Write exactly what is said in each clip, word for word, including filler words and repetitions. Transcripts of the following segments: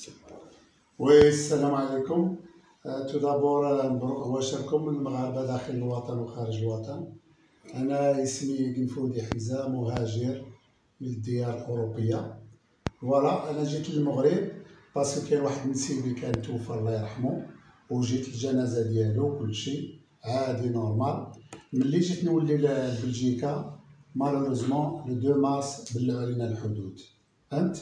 وي السلام عليكم. تو دابور مبروك عواشركم من المغاربه داخل الوطن وخارج الوطن. انا اسمي قنفودي حمزه، مهاجر من الديار الاوروبيه. فوالا انا جيت للمغرب باسكو كاين واحد من سيدي كان توفى الله يرحمه، وجيت الجنازه ديالو كلشي عادي نورمال. ملي جيت نولي لبلجيكا مالوريزمون لو دو مارس بلعو علينا الحدود، فهمت؟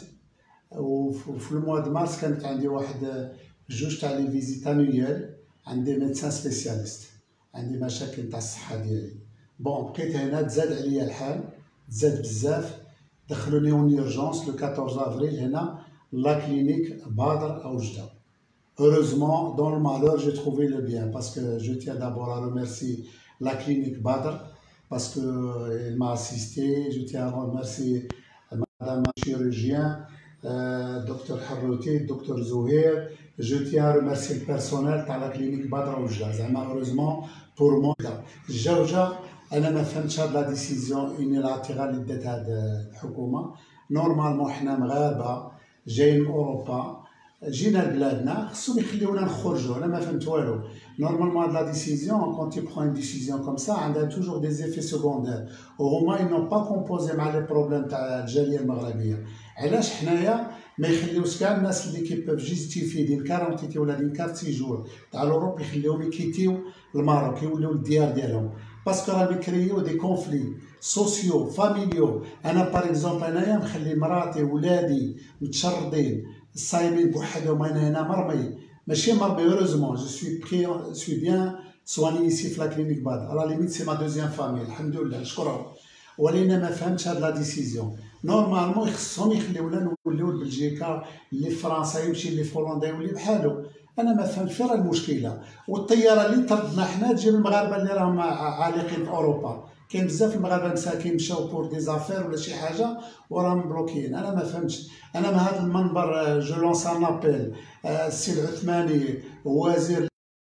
وفي الموا دو مارس كانت عندي واحد جوج تاع لي فيزيت انويال، عندي ميدسان سبيسياليست، عندي مشاكل تاع الصحه ديالي. بون بقيت هنا، تزاد عليا الحال، تزاد بزاف، دخلوني اون اورجونس لو أربعطاش افريل هنا لا كلينيك بدر او جده. Heureusement, dans le malheur, j'ai trouvé le bien parce que je tiens d'abord à remercier la clinique Badr parce qu'elle m'a assisté. Je tiens à remercier madame la chirurgien, euh, docteur Harrouti, docteur Zouhir. Je tiens à remercier le personnel de la clinique Badr Oujda. Malheureusement, pour moi, Jaouja, أنا ما فهمتش هاد لا ديسيزيون يونيلاتيرال اللي داتها هاد الحكومة. نورمالمون حنا مغاربة جايين من أوروبا، جينا لبلادنا، خصهم يخليونا نخرجوا. انا ما فهمت والو. نورمالمون هاد لا ديسيزيون كون تي برون اون ديسيزيون كوم سا عندها توجور دي زيفي سكوندير، وهما ينون با كومبوزي مع لي بروبليم تاع الجاليه المغربيه. علاش حنايا ما يخليوش كاع الناس اللي كيبوف جيستيفي ديال كارونتيتي ولا ديال كارت سيجور تاع لوروب يخليوهم يكيتيو الماروك، يوليو للديار ديالهم، باسكو راهم يكريو دي كونفلي سوسيو فاميليو. انا باغ اكزومبل انايا مخلي مراتي ولادي متشردين صايمين بوحدهم، انا هنا مرمي ماشي مرمي. هوروزمون جو سوي بري سوي بيان سواني ايسي في لا كلينيك باد، على ليميت سي ما دوزيام فامي، الحمد لله نشكرهم. ولينا ما فهمتش هاد لا ديسيزيون. نورمالمون يخصهم يخليونا نوليو لبلجيكا، اللي فرنسا يمشي، اللي في هولندا يولي بحالو. انا ما فهمتش فين راه المشكله. والطياره اللي طردنا حنا تجيب المغاربه اللي راهم عالقين في اوروبا. كاين بزاف المغاربه مساكين مشاو بور دي زافير ولا شي حاجه وراهم بلوكيين. انا ما فهمتش. انا من هذا المنبر جو لونس ان ابيل السي العثماني وزير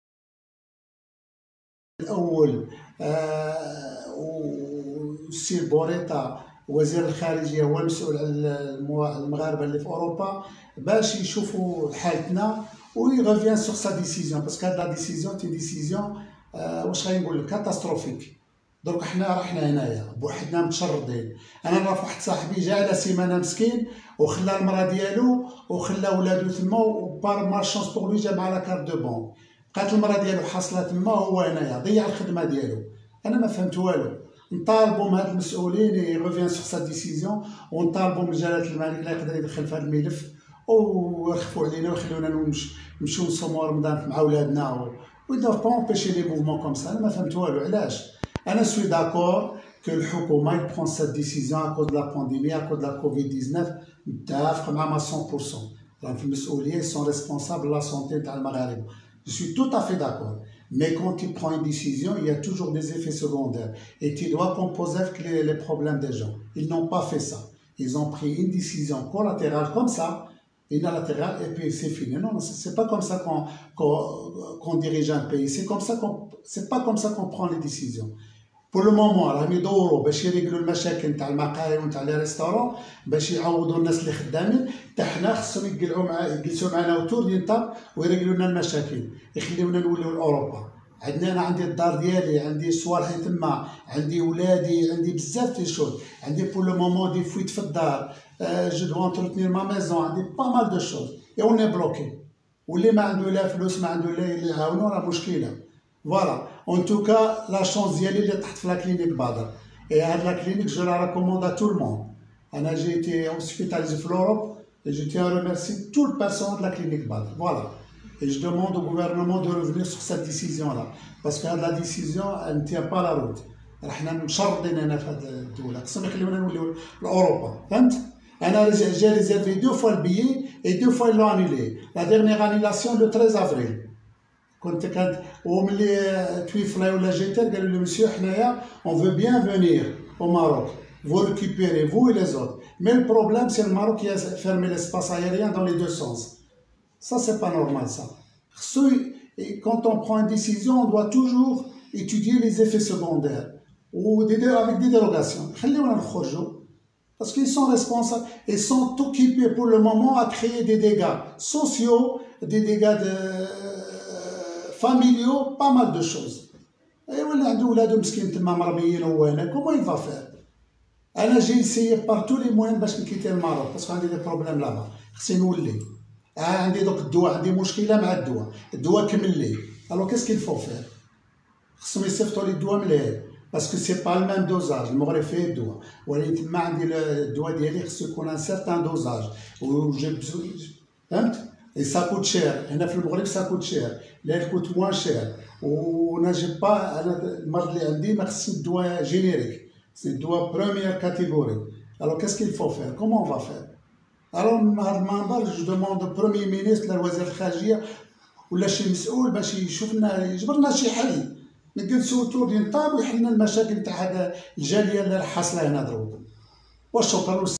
الاول والسي بوريتا وزير الخارجيه هو المسؤول على المغاربه اللي في اوروبا، باش يشوفوا حالتنا ويغوفيان سوغ سا ديسيزيون، باسكو هاد لا ديسيزيون تي ديسيزيون واش غنقول لك كاتاستروفيك. درك حنا رحنا هنايا بوحدنا متشردين. انا نعرف واحد صاحبي جا على سيمانه مسكين وخلى المراه ديالو وخلى ولادو تما، وبار مارشونس بوغ لوي جا مع لا كارت دو بون. بقات المراه ديالو حاصله تما وهو هنايا ضيع الخدمه ديالو. انا ما فهمت والو. نطالبوا من هاد المسؤولين يغوفيان سوغ سا ديسيزيون، ونطالبوا من جلاله الملك لا يقدر يدخل في هذا الملف ويرخفوا علينا ويخلونا نمشيو نصوموا رمضان مع ولادنا. و دو با امبيشي لي موفمون كوم سا. انا ما فهمت والو. علاش؟ انا سوي داكور كو الحكومه يبرون سات ديسيزيون ا كوز دو لا بانديمي، ا كوز دو لا كوفيد تسعطاش، متفق معاهم مية بالمية. راهم في المسؤوليه، سون ريسبونسابل لا سونتي تاع المغاربه. جو سوي tout à fait d'accord. Mais quand tu prends une décision, il y a toujours des effets secondaires. Et tu dois composer avec les, les problèmes des gens. Ils n'ont pas fait ça. Ils ont pris une décision collatérale comme ça, unilatérale, et puis c'est fini. Non, c'est pas comme ça qu'on qu'on, qu'on dirige un pays. C'est comme ça qu'on, c'est pas comme ça qu'on prend les décisions. pour le moment راهم يدوروا باش يريقلوا المشاكل تاع المقاهي ونتاع لي ريستورون، باش يعوضوا الناس اللي خدامين. حتى حنا خصهم يقلعوا مع يجلسوا معنا اوتور دي طاب ويريقلوا لنا المشاكل، يخليونا نوليو لاوروبا. عندنا انا عندي الدار ديالي، عندي صوالحي تما، عندي ولادي، عندي بزاف دي شوز. عندي بور لو مومون دي فويت في الدار، جو دو انترتنير ما ميزون، عندي با مال دو شوز اي اون بلوكي. واللي ما عنده لا فلوس ما عنده لا اللي يعاونو راه مشكله. فوالا ان توكا لا شونس ديالي اللي طحت في لا كلينيك بدر. اي هاد لا كلينيك جو لا ريكوموند ا تو الموند. انا جيتي هوسبيتاليزي في لوروب، جو تيان ريميرسي تو البيرسونال دو لا كلينيك بدر. فوالا et je demande au gouvernement de revenir sur cette décision là, parce que la décision elle ne tient pas la route. راحنا مشردين هنا في هذه الدوله، خصهم يخليونا نوليو لاوروبا. فهمت؟ انا جي ريزيرفي دو فوا البيي اي دو فوا لو انيلي. لا ديرنيير انيلاسيون لو تreize افريل. كنت كانت وملي تويفلا ولا جيتر قالوا لي مسيو حنايا اون فو بيان فونير او ماروك، vous récupérez vous et les autres. Mais le problème c'est le Maroc qui a fermé l'espace aérien dans les deux sens. Ça c'est pas normal ça. Quand on prend une décision, on doit toujours étudier les effets secondaires ou avec des dérogations. خليونا نخرجوا parce qu'ils sont responsables, ils sont occupés pour le moment à créer des dégâts sociaux, des dégâts de, euh, familiaux, pas mal de choses. Et ولا عنده ولادو مسكين تما مربيين هو هنا، comment il va faire؟ انا جاي نسيي بار تو لي موان باش نكيتي الماروك باسكو عندي دي بروبليم لابا، خصني نولي. اه عندي دوك الدواء، عندي مشكله مع الدواء، الدواء كمل لي. الو كيس كيل فو فير؟ خصهم يصيفطوا لي الدواء مليح باسكو سي با الميم دوزاج. المغرب فيه الدواء ولكن تما عندي الدواء ديالي خصو يكون ان سيغتان دوزاج و جي فهمت؟ اي سا كوت شير. هنا في المغرب سا كوت شير، لا كوت موان شير. وانا جي با، انا المرض اللي عندي ما خصني الدواء جينيريك، خصني الدواء بروميير كاتيجوري. الو كيس كيل فو فير؟ كومون اون فا فير؟ الو هاد المنبر جو دوموند بروميير مينيستر وزير الخارجيه ولا شي مسؤول باش يشوف لنا، يجبر لنا شي حل، نجلسو اوتور دي نطاب ويحل لنا المشاكل تاع هاد الجاليه اللي حاصله هنا دروك. وشكرا.